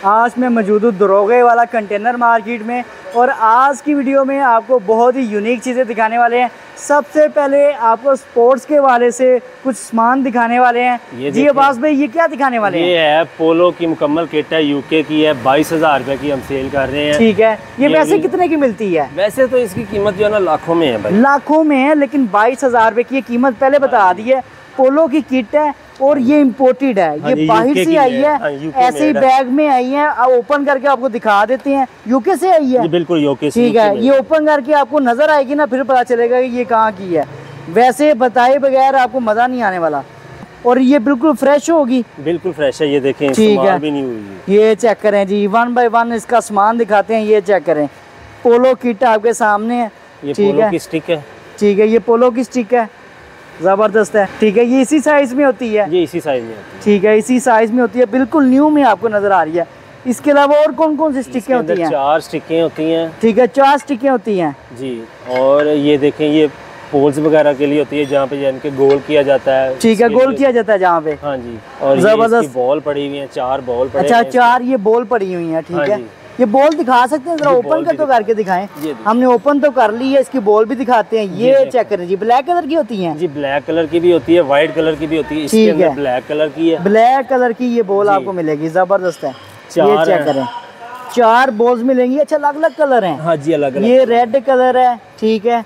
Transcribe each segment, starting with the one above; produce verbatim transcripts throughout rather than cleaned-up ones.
आज मैं मौजूद हूँ दरोगे वाला कंटेनर मार्केट में और आज की वीडियो में आपको बहुत ही यूनिक चीज़ें दिखाने वाले हैं। सबसे पहले आपको स्पोर्ट्स के वाले से कुछ सामान दिखाने वाले हैं। जी अब्बास भाई, ये क्या दिखाने वाले ये हैं? ये है पोलो की मुकम्मल किट है, यूके की है, बाईस हजार रुपए की हम सेल कर रहे हैं। ठीक है, ये, ये वैसे कितने की मिलती है? वैसे तो इसकी कीमत जो है ना लाखों में है भाई, लाखों में है, लेकिन बाईस हजार रुपए की ये कीमत पहले बता दी है। पोलो की किट है और ये इम्पोर्टेड है, हाँ, ये बाहर से आई है, हाँ, ऐसे ही बैग में आई है। अब ओपन करके आपको दिखा देते हैं, यूके से आई है। बिल्कुल यूके से। ठीक है, ये ओपन करके आपको नजर आएगी ना, फिर पता चलेगा कि ये कहाँ की है। वैसे बताए बगैर आपको मजा नहीं आने वाला। और ये बिल्कुल फ्रेश होगी, बिल्कुल फ्रेश है। ये देखें, ठीक है, भी नहीं हुई है। ये चेक करें जी, वन बाय वन इसका सामान दिखाते हैं। ये चेक करें, पोलो किट आपके सामने है। ये ठीक पोलो है, की स्टिक है। ठीक है, ये पोलो की स्टिक है, जबरदस्त है। ठीक है, ये इसी साइज में होती है। ये इसी साइज में होती है। ठीक है, इसी साइज में होती है, बिल्कुल न्यू में आपको नजर आ रही है। इसके अलावा और कौन कौन सी स्टिकें होती हैं? चार स्टिकें होती हैं। ठीक है, चार स्टिकें होती हैं जी। और ये देखें, ये पोल्स वगैरह के लिए होती है, जहाँ पे इनके गोल किया जाता है। ठीक है, गोल किया जाता है जहाँ पे। हाँ जी। और जबरदस्त बॉल पड़ी हुई है, चार बॉल पड़े। अच्छा, चार ये बॉल पड़ी हुई है। ठीक हाँ है, ये बॉल दिखा सकते हैं? जरा ओपन कर तो करके दिखाएं। हमने ओपन तो कर ली है, इसकी बॉल भी दिखाते हैं। ये चेक करें जी, ब्लैक कलर की होती हैं। जी, ब्लैक कलर की भी होती है, व्हाइट कलर की भी होती है। इसके अंदर ब्लैक कलर की है, ब्लैक कलर की ये बॉल आपको मिलेगी, जबरदस्त है। ये चेक करें, चार बॉल्स मिलेंगी। अच्छा, अलग अलग कलर हैं? हाँ जी, अलग अलग। ये रेड कलर है। ठीक है,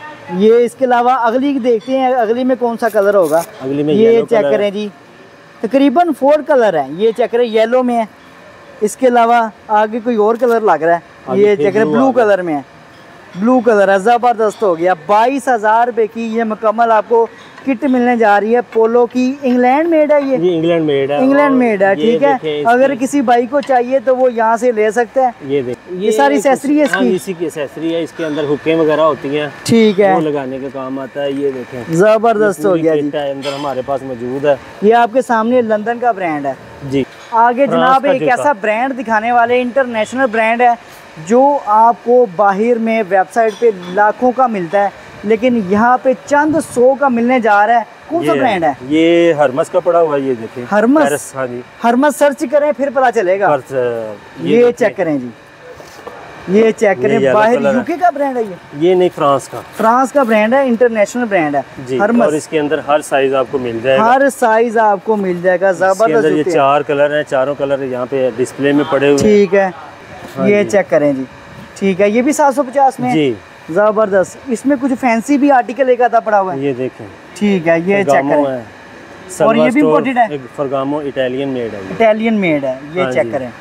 ये इसके अलावा अगली देखते हैं, अगली में कौन सा कलर होगा। अगली में ये चेक करें जी, तकरीबन फोर कलर है। ये चेक करें, येलो में है। इसके अलावा आगे कोई और कलर लग रहा है। ये चेक करें, ब्लू कलर में है, ब्लू कलर है। जबरदस्त हो गया। बाईस हजार रुपए की ये मुकम्मल आपको किट मिलने जा रही है, पोलो की। इंग्लैंड मेड है ये, ये इंग्लैंड मेड है। इंग्लैंड मेड है। ठीक है, अगर किसी भाई को चाहिए तो वो यहाँ से ले सकता है। ये देख, ये, ये सारी एक्सेसरी है इसकी। इसी की एक्सेसरी है। इसके अंदर हुक्के वगैरह होती हैं। ठीक है, वो लगाने के काम आता है। ये देखें, जबरदस्त हो गया जी। अंदर हमारे पास मौजूद है। ये आपके सामने लंदन का ब्रांड है जी। आगे जनाब एक ऐसा ब्रांड दिखाने वाले, इंटरनेशनल ब्रांड है जो आपको बाहर में वेबसाइट पे लाखों का मिलता है, लेकिन यहाँ पे चंद सौ का मिलने जा रहा है। कौन सा ब्रांड है? ये हरमस का पड़ा हुआ है। ये देखिए, हरमस। हाँ जी, हरमस सर्च करें फिर पता चलेगा। ये, ये चेक करें जी, ये चेक करें, बाहर यूके का ब्रांड है। ये ये नहीं, फ्रांस का, फ्रांस का ब्रांड है, इंटरनेशनल ब्रांड है जी। हरमस। और इसके अंदर हर साइज आपको मिल जाएगा, हर साइज आपको मिल जाएगा। जबरदस्त। ये चार कलर हैं, चारों कलर यहाँ पे डिस्प्ले में पड़े हुए। ठीक है, ये चेक करें जी। ठीक है, ये भी सात सौ पचास में जी, जबरदस्त। इसमें कुछ फैंसी भी आर्टिकल एक आधा पड़ा हुआ है। ये देखें, ठीक है, ये चेक करें। और ये भी इम्पोर्टेड है, फरगामो इटालियन मेड है। इटालियन मेड है, ये चेक करें।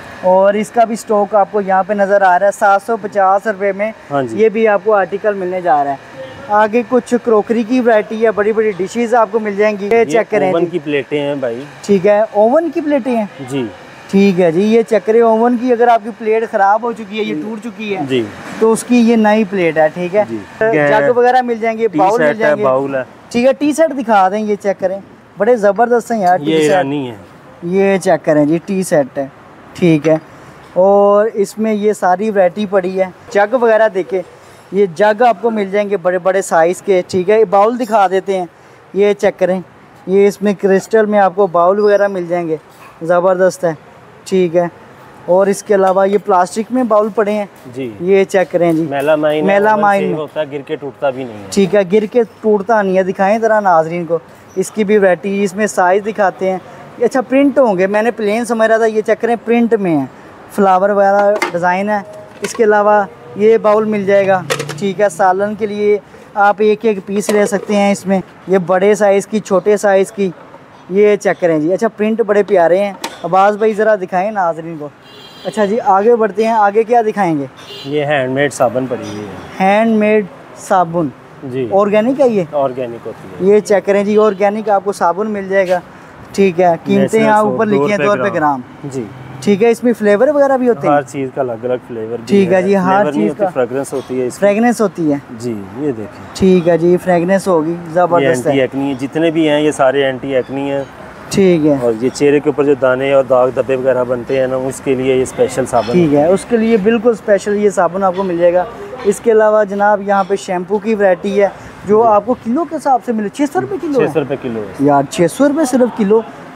और इसका भी स्टॉक आपको यहाँ पे नजर आ रहा है, सात सौ पचास रुपए में। हाँ जी, ये भी आपको आर्टिकल मिलने जा रहा है। आगे कुछ क्रोकरी की वैरायटी है, बड़ी बड़ी डिशेज आपको मिल जाएंगी। ये चेक करें, ओवन की प्लेटें हैं भाई। ठीक है, ओवन की प्लेटें हैं जी। ठीक है जी, ये चेक करें, ओवन की अगर आपकी प्लेट खराब हो चुकी है, ये टूट चुकी है जी, तो उसकी ये नई प्लेट है। ठीक है, जग वगैरह मिल जाएंगे, बाउल मिल जाएंगे, बाउल है। ठीक है, टी सेट दिखा दें, ये चेक करें, बड़े जबरदस्त हैं यार। ये ईरानी है। ये चेक करें जी, टी सेट है। ठीक है, और इसमें ये सारी वैरायटी पड़ी है। जग वगैरह देखे, ये जग आपको मिल जाएंगे बड़े बड़े साइज़ के। ठीक है, बाउल दिखा देते हैं, ये चेक करें, ये इसमें क्रिस्टल में आपको बाउल वगैरह मिल जाएंगे, ज़बरदस्त है। ठीक है, और इसके अलावा ये प्लास्टिक में बाउल पड़े हैं जी। ये चेक करें जी, मेलामाइन मेलामाइन होता है, गिर के टूटता भी नहीं है। ठीक है, गिर के टूटता नहीं है। दिखाएं ज़रा नाजरीन को इसकी भी वैरायटी, इसमें साइज़ दिखाते हैं। अच्छा, प्रिंट होंगे, मैंने प्लेन समझ रहा था। ये चेक करें, प्रिंट में है, फ्लावर वगैरह डिज़ाइन है। इसके अलावा ये बाउल मिल जाएगा। ठीक है, सालन के लिए आप एक एक पीस ले सकते हैं इसमें, ये बड़े साइज़ की, छोटे साइज़ की। ये चेक करें जी। अच्छा, प्रिंट बड़े प्यारे हैं। अब्बास भाई ज़रा दिखाएं नाज़रीन को। अच्छा जी, आगे बढ़ते हैं, आगे क्या दिखाएंगे? ये हैंडमेड साबुन पड़ी हुई है। हैंडमेड साबुन जी, ऑर्गेनिक है। ये ऑर्गेनिक होती है। ये चेक करें जी, ऑर्गेनिक आपको साबुन मिल जाएगा। ठीक है, कीमतें यहाँ ऊपर लिखी हैं, दो रुपये ग्राम जी। ठीक है, इसमें फ्लेवर वगैरह भी होते हैं, हर चीज़ का अलग अलग फ्लेवर। ठीक है जी, हर चीज़ का फ्रेगरेंस होती है, फ्रेगनेंस होती है जी। ये देखें, ठीक है जी, फ्रेगनेंस होगी, ज़बरदस्त है। एंटी एक्नी, जितने भी हैं ये सारे एंटी एक्नी हैं। ठीक है, और ये चेहरे के ऊपर जो दाने और दाग धब्बे वगैरह बनते हैं ना, उसके लिए ये स्पेशल साबुन। ठीक है, उसके लिए बिल्कुल स्पेशल ये साबुन आपको मिल जाएगा। इसके अलावा जनाब यहाँ पे शैम्पू की वैरायटी है, जो आपको किलो के हिसाब से मिले। छः सौ रुपये किलो, छः सौ रुपये किलो यार, छः सौ रुपये सिर्फ किलो।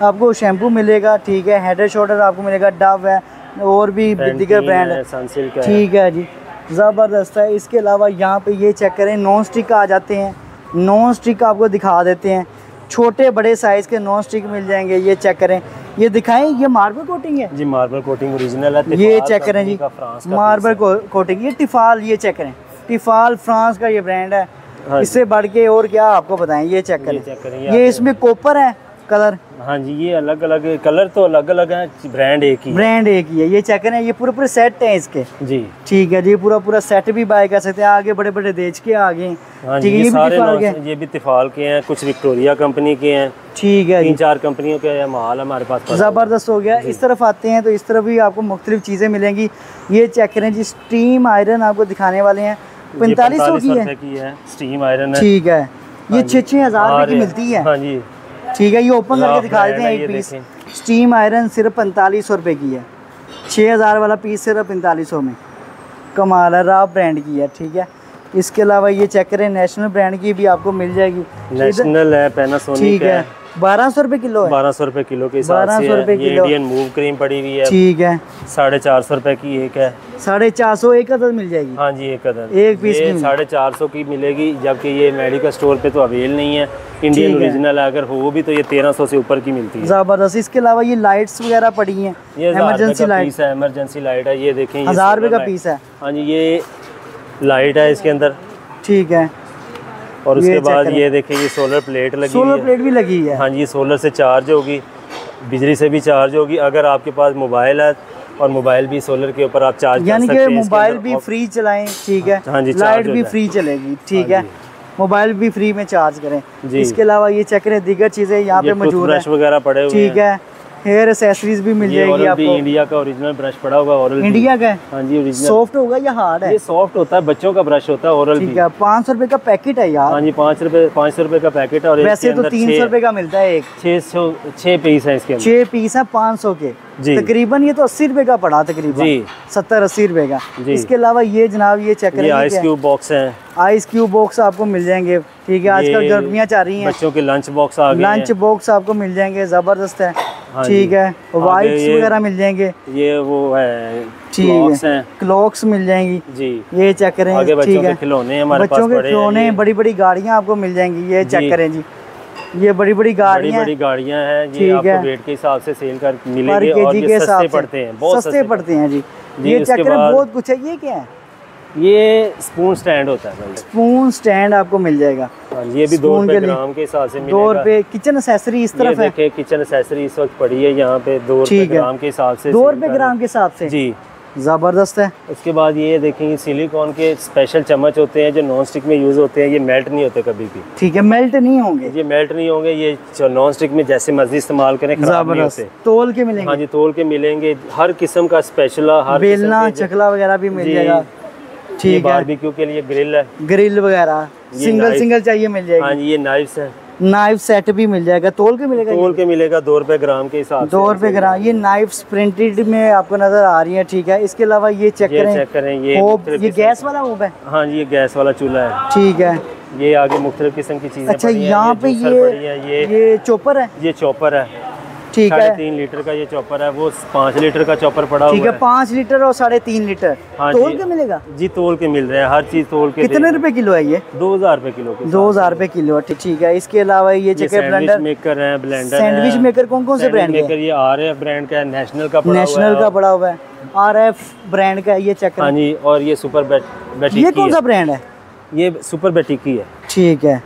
आपको शैम्पू मिलेगा, ठीक है। हेड एंड शोल्डर आपको मिलेगा, डव है और भी दीगर ब्रांड है, सनसिल्क है, ठीक है जी, ज़बरदस्त है। इसके अलावा यहाँ पे ये चेक करें, नॉन स्टिक आ जाते हैं, नॉन स्टिक आपको दिखा देते हैं, छोटे बड़े साइज़ के नॉन स्टिक मिल जाएंगे। ये चेक करें, ये दिखाएं, ये मार्बल कोटिंग है जी, मार्बल कोटिंग ओरिजिनल है। ये चेक करें जी, मार्बल कोटिंग, ये टिफाल, ये चेक करें, टिफाल फ्रांस का ये ब्रांड है। हाँ, इससे बढ़ के और क्या आपको बताएं, ये चेक करें, ये, करें, ये, ये इसमें कॉपर है कलर। हाँ जी, ये अलग अलग कलर तो अलग अलग हैं, ब्रांड एक ही ब्रांड एक ही है। ये चेक करें, ये पूरे पूरे सेट हैं इसके जी, ठीक है जी, पूरा पूरा सेट भी बाय कर सकते हैं। आगे बड़े बड़े देश के आगे, हाँ जी, ये, ये सारे भी ये भी तिफाल के हैं, कुछ विक्टोरिया कंपनी के हैं, ठीक है, तीन चार कंपनियों के माल हमारे पास। ज़बरदस्त हो गया। इस तरफ आते हैं तो इस तरफ भी आपको मुख्तलिफ चीज़ें मिलेंगी। ये चेक करें जी, स्टीम आयरन आपको दिखाने वाले हैं, पैंतालीस सौ की है स्टीम आयरन, ठीक है। ये छः छः हज़ार रुपये की मिलती है, हाँ जी, ठीक है। ये ओपन करके दिखा देते हैं, एक पीस स्टीम आयरन सिर्फ पैंतालीस सौ रुपये की है, छः हज़ार वाला पीस सिर्फ पैंतालीस सौ में, कमाल है, रॉ ब्रांड की है, ठीक है। इसके अलावा ये चेक करें, नेशनल ब्रांड की भी आपको मिल जाएगी, नेशनल है, पैनासोनिक ठीक है, बारह सौ रुपये किलो है, बारह सौ रुपये किलो के हिसाब से है। ये इंडियन मूव क्रीम पड़ी हुई है, ठीक है, साढ़े चार सौ रुपये की एक है, साढ़े चार सौ एक अदद मिल जाएगी, हाँ जी, एक अदद, एक पीस साढ़े चार सौ की मिलेगी, जबकि ये मेडिकल स्टोर पे तो अवेल नहीं है। इंडियन ओरिजिनल है, अगर हो भी तो ये तेरह सौ से ऊपर की मिलती है, ज़बरदस्त। इसके अलावा ये लाइट्स वगैरह पड़ी हैं, ये इमरजेंसी लाइट है, इमरजेंसी लाइट है, ये देखें, हज़ार रुपये का पीस है, हाँ जी, ये लाइट है इसके अंदर, ठीक है। और उसके बाद ये देखिए, ये सोलर प्लेट लगी, सोलर प्लेट भी लगी है, हाँ जी, सोलर से चार्ज होगी, बिजली से भी चार्ज होगी। अगर आपके पास मोबाइल है और मोबाइल भी सोलर के ऊपर आप चार्ज यानी कि मोबाइल भी फ्री चलाएं, ठीक है, हाँ जी, लाइट भी फ्री चलेगी, ठीक है, मोबाइल भी फ्री में चार्ज करें। इसके अलावा ये चेक करें, दीगर चीज़ें यहाँ पे मौजूद है, वगैरह पड़े हुए, ठीक है, हेयर एक्सेसरीज भी मिल जाएगी आपको। इंडिया का ओरिजिनल ब्रश पड़ा होगा, ओरल इंडिया का, हाँ जी, ओरिजिनल। सॉफ्ट होगा या हार्ड है? ये सॉफ्ट होता है, बच्चों का ब्रश होता है, ओरल भी, ठीक है। पाँच सौ रुपए का पैकेट है यार, हाँ जी, पाँच रुपए पाँच सौ रुपए का पैकेट है, और वैसे तो तीन सौ रुपए का मिलता है एक, छः सौ छः पीस है इसके, छः पीस है पाँच सौ के, तकरीबन ये तो अस्सी रुपए का पड़ा, तकरीबन सत्तर अस्सी रुपए का। इसके अलावा ये जनाब, ये चेक करें, आइस क्यूब बॉक्स है, आइस क्यूब बॉक्स आपको मिल जाएंगे, ठीक है। आजकल गर्मियाँ चल रही हैं, बच्चों के लंच बॉक्स आ गए, लंच बॉक्स आपको मिल जाएंगे, ज़बरदस्त है, ठीक है। वाइप्स वगैरह मिल जाएंगे, ये वो है, ठीक है, क्लॉक्स मिल जाएंगी जी, ये चेक करें, ठीक है। खिलौने हमारे पास, बच्चों के खिलौने, बड़ी बड़ी गाड़ियाँ आपको मिल जाएंगी, ये चेक करें जी, ये बड़ी बड़ी गाड़ियाँ, बड़ी गाड़ियाँ हैं, ये आपको रेट के हिसाब से सेल कर मिलेंगे, और ये सस्ते पड़ते हैं, बहुत सस्ते पड़ते हैं जी। ये चेक करें, बहुत कुछ है। ये क्या है? ये स्पून स्टैंड होता है भाई, स्पून स्टैंड आपको मिल जाएगा, ये भी दो रुपए ग्राम के हिसाब से मिलेगा, दो रुपए। किचन एक्सेसरी इस तरफ है, देखिए, किचन एक्सेसरी इस वक्त पड़ी है यहाँ पे, दो रुपए ग्राम के हिसाब से, दो रुपए ग्राम के हिसाब से जी, ज़बरदस्त है। उसके बाद ये देखेंगे, सिलिकॉन के स्पेशल चम्मच होते हैं जो नॉन स्टिक में यूज़ होते हैं, ये मेल्ट नहीं होते कभी भी, ठीक है, मेल्ट नहीं होंगे, ये मेल्ट नहीं होंगे, ये नॉन स्टिक में जैसे मर्जी इस्तेमाल करें, खराब नहीं होते। तोल के मिलेंगे, हाँ जी, तोल के मिलेंगे, हर किस्म का स्पेशल, हर बेलना चकला वगैरह भी मिल जाएगा, ठीक है। बारबेक्यू के लिए ग्रिल है, ग्रिल वगैरह सिंगल सिंगल चाहिए मिल जाएगी, हाँ जी। ये नाइफ्स है, नाइफ सेट भी मिल जाएगा, तोल के मिलेगा, तोल के मिलेगा, दो रुपए ग्राम के हिसाब से, दो रुपए ग्राम। ये नाइफ्स प्रिंटेड में आपको नजर आ रही है, ठीक है। इसके अलावा ये चेक करें, चेक करें, ये ये गैस वाला होब है, हाँ जी, ये गैस वाला चूल्हा है, ठीक है। ये आगे मुख्तलिफ किस्म की चीजें, अच्छा, यहाँ पे ये ये चॉपर है, ये चॉपर है, ठीक है, तीन लीटर का ये चॉपर है, वो पाँच लीटर का चॉपर पड़ा हुआ है, ठीक है, पाँच लीटर और साढ़े तीन लीटर, हाँ, तोल के मिलेगा जी, तोल के मिल रहे हैं, हर चीज तोल के। कितने रुपए किलो है ये? दो हजार रुपए किलो, दो हजार रुपए किलो, ठीक है। इसके अलावा ये चेक ब्लेंडर मेकर है, ब्लेंडर, सैंडविच मेकर कौन कौन से ब्रांड के? ये आर एफ ब्रांड का है, नेशनल का नेशनल का पड़ा हुआ है, आर एफ ब्रांड का, ये चेक, हाँ जी। और ये सुपर बैटिक, ये कौन सा ब्रांड है? ये सुपर बैटिक की है, ठीक है।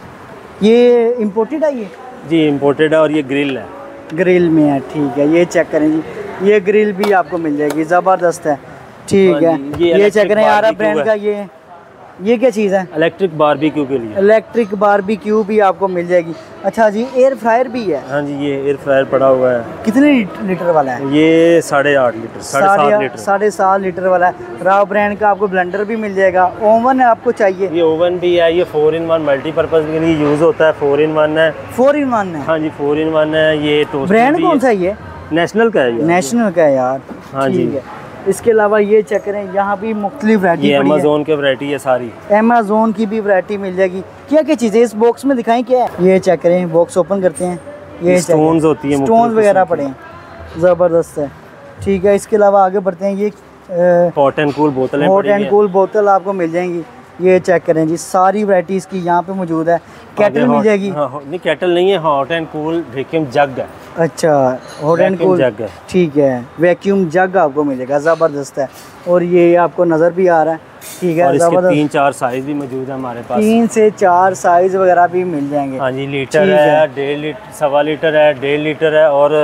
ये इम्पोर्टेड है, ये जी इम्पोर्टेड है, और ये ग्रिल है, ग्रिल में है, ठीक है। ये चेक करें जी, ये ग्रिल भी आपको मिल जाएगी, ज़बरदस्त है, ठीक है। ये, ये चेक करें, आर एफ ब्रांड का, ये ये क्या चीज़ है? इलेक्ट्रिक बारबेक्यू के लिए, इलेक्ट्रिक बारबेक्यू भी आपको मिल जाएगी। अच्छा जी, एयर फ्रायर भी है, हाँ जी, ये एयर फ्रायर पड़ा हुआ है। कितने लीटर वाला है? ये साढ़े आठ लीटर, साढ़े सात लीटर, साढ़े सात लीटर वाला है। राव ब्रांड का आपको ब्लेंडर भी मिल जाएगा। ओवन है आपको चाहिए? ये ओवन भी है, ये फोर इन वन मल्टीपर्पज के लिए यूज होता है, फोर इन वन है, फोर इन वन है, हाँ जी, फोर इन वन है। ये टोस्टर ब्रांड कौन सा है? ये नेशनल का है, नेशनल का है यार, हाँ जी। इसके अलावा ये चेक करें, यहाँ भी मुख्तलिफ वैरायटी, ये अमेज़ोन की वैरायटी है सारी, अमेज़ोन की भी वैरायटी मिल जाएगी। क्या क्या चीज़ें इस बॉक्स में दिखाएं, क्या है? ये चेक करें, बॉक्स ओपन करते हैं, ये स्टोन्स होती है, स्टोन्स वगैरह पड़े हैं, ज़बरदस्त है। ठीक है, इसके अलावा आगे बढ़ते हैं। ये हॉट एंड कूल बोतलें हॉट एंड कूल बोतल आपको मिल जाएंगी। ये चेक करें जी, सारी वैरायटीज़ की यहाँ पे मौजूद है। कैटल मिल जाएगी? हाँ, नहीं कैटल नहीं है, hot and cool vacuum jug है। अच्छा, हॉट एंड कूल जग है, ठीक है, वैक्यूम जग आपको मिलेगा, ज़बरदस्त है। और ये आपको नज़र भी आ रहा है, ठीक है, ज़बरदस्त। तीन चार साइज़ भी मौजूद है हमारे पास, तीन से चार साइज़ वगैरह भी मिल जाएंगे। हाँ जी, लीटर है, डेढ़ लीटर, सवा लीटर है, डेढ़ लीटर है और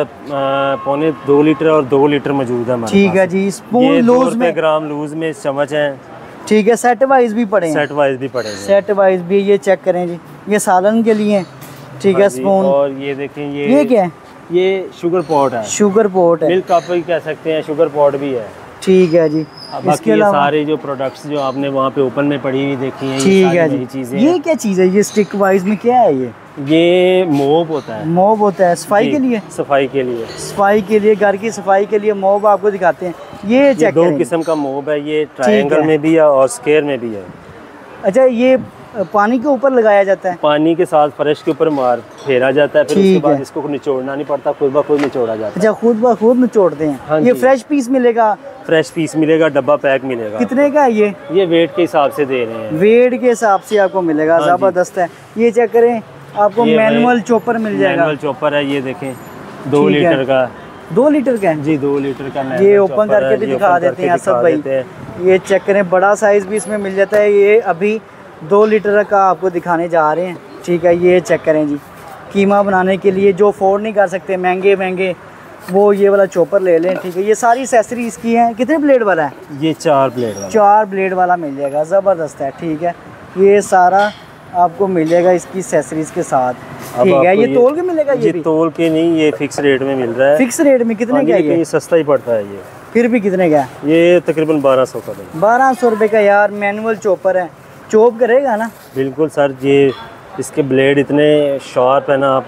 पौने दो लीटर और दो लीटर मौजूद है हमारे पास। ठीक है जी, स्पून लूज में, ग्राम लूज में चम्मच है, ठीक है। सेट वाइज भी पड़े हैं, सेट वाइज भी पड़े हैं, सेट वाइज भी। ये चेक करें जी, ये सालन के लिए, ठीक है, स्पून। और ये देखें, ये ये क्या है? ये शुगर पॉट है, शुगर पॉट है, मिल्क कप भी कह सकते हैं, शुगर पॉट भी है, ठीक है जी। इसके अलावा सारे जो प्रोडक्ट्स जो आपने वहाँ पे ओपन में पड़ी हुई देखी हैं, ठीक है जी। चीजें ये क्या चीज़ है? ये स्टिक वाइज में क्या है? ये ये मोब होता है, मोब होता है सफाई के लिए, सफाई के लिए, सफाई के लिए, घर की सफाई के लिए मोब आपको दिखाते हैं। ये चेक दो किस्म का मोब है, ये ट्रायंगल में भी है और स्क्वायर में भी है। अच्छा, ये पानी के ऊपर लगाया जाता है, पानी के साथ फर्श के ऊपर मार फेरा जाता है, फिर उसके बाद इसको निचोड़ना नहीं पड़ता, खुद ब खुद निचोड़ा जाता है। अच्छा, खुद ब खुद निचोड़ते हैं। हाँ, ये फ्रेश पीस मिलेगा? फ्रेश पीस मिलेगा, डब्बा पैक मिलेगा। कितने का है ये? ये वेट के हिसाब से दे रहे हैं, वेट के हिसाब से आपको मिलेगा। हाँ, जबरदस्त है। ये चेक करें, आपको मैनुअल चॉपर मिल जाएगा। मैनुअल चॉपर है, ये देखें, दो लीटर का, दो लीटर का है जी, दो लीटर का। ये ओपन करके भी दिखा देते हैं असद भाई। ये चेक करें, बड़ा साइज भी इसमें मिल जाता है। ये अभी दो लीटर का आपको दिखाने जा रहे हैं, ठीक है। ये चेक करें जी, कीमा बनाने के लिए जो अफोर्ड नहीं कर सकते महंगे महंगे, वो ये वाला चॉपर ले लें, ठीक है। ये सारी एक्सेसरी इसकी हैं। कितने ब्लेड वाला है? ये चार ब्लेड वाला, चार ब्लेड वाला मिल जाएगा, ज़बरदस्त है, ठीक है। ये सारा आपको मिलेगा इसकी एक्सेसरीज के साथ, ठीक है। ये तोल के मिलेगा? ये, ये तोल के नहीं, ये फिक्स रेट में मिल रहा है। फिक्स रेट में? कितने का है ये? सस्ता ही पड़ता है ये, फिर भी कितने का? ये तकरीबन बारह सौ का। बारह सौ रुपये का यार, मैनुअल चॉपर है, चॉप करेगा ना? बिल्कुल सर, ये इसके ब्लेड इतने शार्प है ना, आप,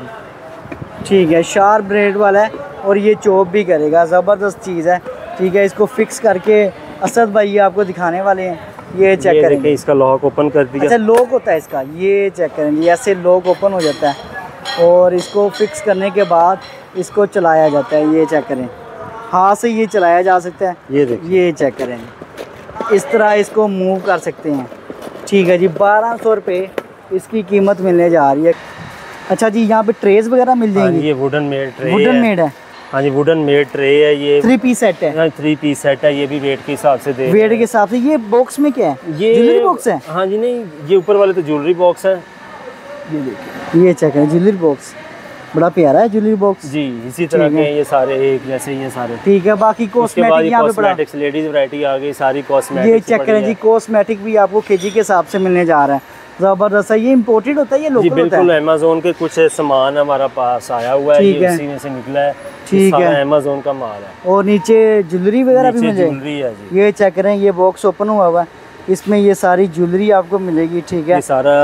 ठीक है, शार्प ब्लेड वाला है और ये चॉप भी करेगा, ज़बरदस्त चीज़ है, ठीक है। इसको फिक्स करके असद भाई आपको दिखाने वाले हैं। ये चेक करेंगे, इसका लॉक ओपन कर दिया। अच्छा, लॉक होता है इसका, ये चेक करेंगे, ऐसे लॉक ओपन हो जाता है और इसको फिक्स करने के बाद इसको चलाया जाता है। ये चेक करें, हाथ से ये चलाया जा सकता है। ये देखिए, ये चेक करेंगे, इस तरह इसको मूव कर सकते हैं, ठीक है जी। बारह सौ रुपये इसकी कीमत मिलने जा रही है। अच्छा जी, यहाँ पे ट्रेस वगैरह मिल जाएंगी? ये wooden made tray, wooden made है, हाँ जी, वुडन मेड ट्रे है। ये थ्री पीस सेट है, थ्री पीस सेट है। ये भी वेट के हिसाब से दे, वेट के हिसाब से। ये बॉक्स में क्या है? ये ज्वेलरी बॉक्स है? हाँ जी, नहीं, ये ऊपर वाले तो ज्वेलरी बॉक्स है। ये देखिए, ये चेक है, ज्वेलरी बॉक्स बड़ा प्यारा है, ज्वेलरी बॉक्स जी, इसी तरह के ये सारे एक जैसे ये सारे, ठीक है। बाकी कॉस्मेटिक यहाँ पे बड़ा, लेडीज वैरायटी आ गई, सारी कॉस्मेटिक। ये चेक करें जी, कॉस्मेटिक भी आपको केजी के हिसाब से मिलने जा रहा है, ज़बरदस्त है। ये इम्पोर्टेड होता है, ये लोकल होता है? बिल्कुल, अमेज़न के कुछ सामान हमारा पास आया हुआ है, ये उसी में से निकला है, ठीक है, अमेज़न का माल है। और नीचे ज्वेलरी वगैरह भी मिल जाएगी। ये चेक करें, ये बॉक्स ओपन हुआ हुआ है, इसमें ये सारी ज्वेलरी आपको मिलेगी, ठीक है। ये सारा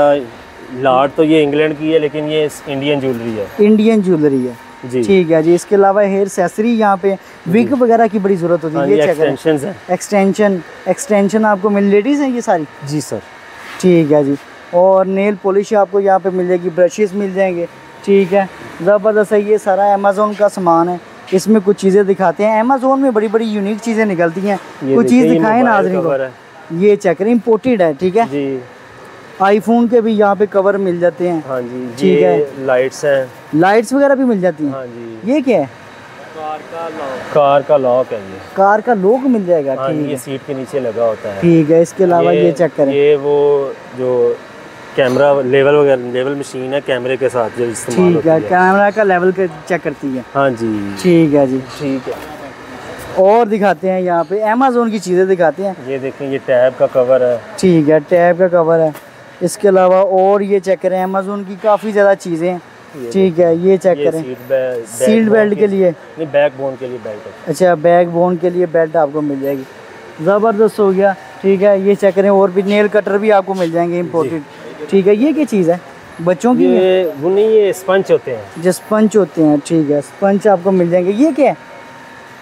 लाट तो ये इंग्लैंड की है, लेकिन ये इंडियन ज्वेलरी है, इंडियन ज्वेलरी है जी, ठीक है जी। इसके अलावा हेयर एक्सेसरी, यहाँ पे विग वगैरह की बड़ी जरूरत होती है। ये चेक करें, एक्सटेंशन एक्सटेंशन आपको मिल, लेडीज़ हैं ये सारी? जी सर, ठीक है जी। और नेल पॉलिश आपको यहाँ पे मिल जाएगी, ब्रशेस मिल जाएंगे, ठीक है, ज़बरदस्त है। ये सारा अमेज़न का सामान है, इसमें कुछ चीज़ें दिखाते हैं। अमेज़न में बड़ी बड़ी यूनिक चीज़ें निकलती हैं, कुछ चीज़ दिखाएं नाज़रीन को। ये चेक करें, इम्पोर्टेड है, ठीक है जी। आईफोन के भी यहाँ पे कवर मिल जाते हैं, हाँ जी, ठीक है। लाइट्स हैं, लाइट्स वगैरह भी मिल जाती हैं, हाँ जी। ये क्या है? कार का लॉक, कार का लॉक है, ये कार का लॉक मिल जाएगा, हाँ, ठीक है, ये सीट के नीचे लगा होता है, ठीक है। इसके अलावा ये, ये चेक करें, ये वो जो कैमरा लेवल वगैरह, लेवल मशीन है, कैमरे के साथ जो इस्तेमाल होती है, ठीक है, कैमरा का लेवल के चेक करती है, हाँ जी, ठीक है जी, ठीक है। और दिखाते हैं यहाँ पे अमेज़न की चीज़ें दिखाते हैं। ये देखें, ये टैब का कवर है, ठीक है, टैब का कवर है। इसके अलावा और ये चेक करें, अमेज़न की काफ़ी ज़्यादा चीज़ें, ठीक है। ये चेक करें, सीट बेल्ट के लिए, नहीं, बैक बोन के लिए बेल्ट। अच्छा, बैक बोन के लिए बेल्ट आपको मिल जाएगी, ज़बरदस्त हो गया, ठीक है। ये चेक करें, और भी नेल कटर भी आपको मिल जाएंगे, इम्पोर्टेड, ठीक है। ये क्या चीज़ है? बच्चों की? ये वो नहीं, ये स्पंज होते हैं, जो स्पंज होते हैं, ठीक है, स्पंज आपको मिल जाएंगे। ये क्या है?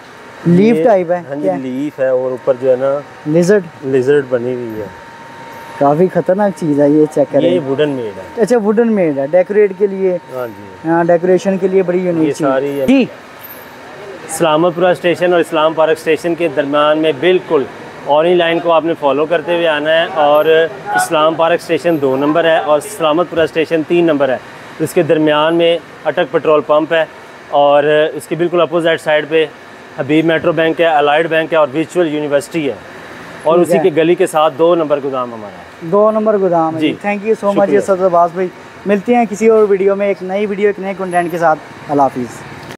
लीफ टाइप है? हाँ जी, लीफ है, और ऊपर जो है ना लिजर्ड, लिजर्ड बनी हुई है, काफ़ी खतरनाक चीज़ है ये, चेक करें। ये वुडन मेड है। अच्छा वुडन मेड है, डेकोरेट के लिए। हाँ जी, हाँ डेकोरेशन के लिए बड़ी यूनिक सारी है जी। इस्लामपुरा स्टेशन और इस्लाम पार्क स्टेशन के दरमियान में बिल्कुल ऑरेंज लाइन को आपने फॉलो करते हुए आना है, और इस्लाम पार्क स्टेशन दो नंबर है और इस्लामपुरा स्टेशन तीन नंबर है। इसके दरमियान में अटक पेट्रोल पंप है, और इसके बिल्कुल अपोजिट साइड पे हबीब मेट्रो बैंक है, अलाइड बैंक है और विजुअल यूनिवर्सिटी है, और उसी के गली के साथ दो नंबर गोदाम हमारा है। दो नंबर गोदाम है जी। थैंक यू सो मच ये सदर अब्बास भाई। मिलते हैं किसी और वीडियो में, एक नई वीडियो एक नए कंटेंट के साथ। अल्लाह हाफिज़।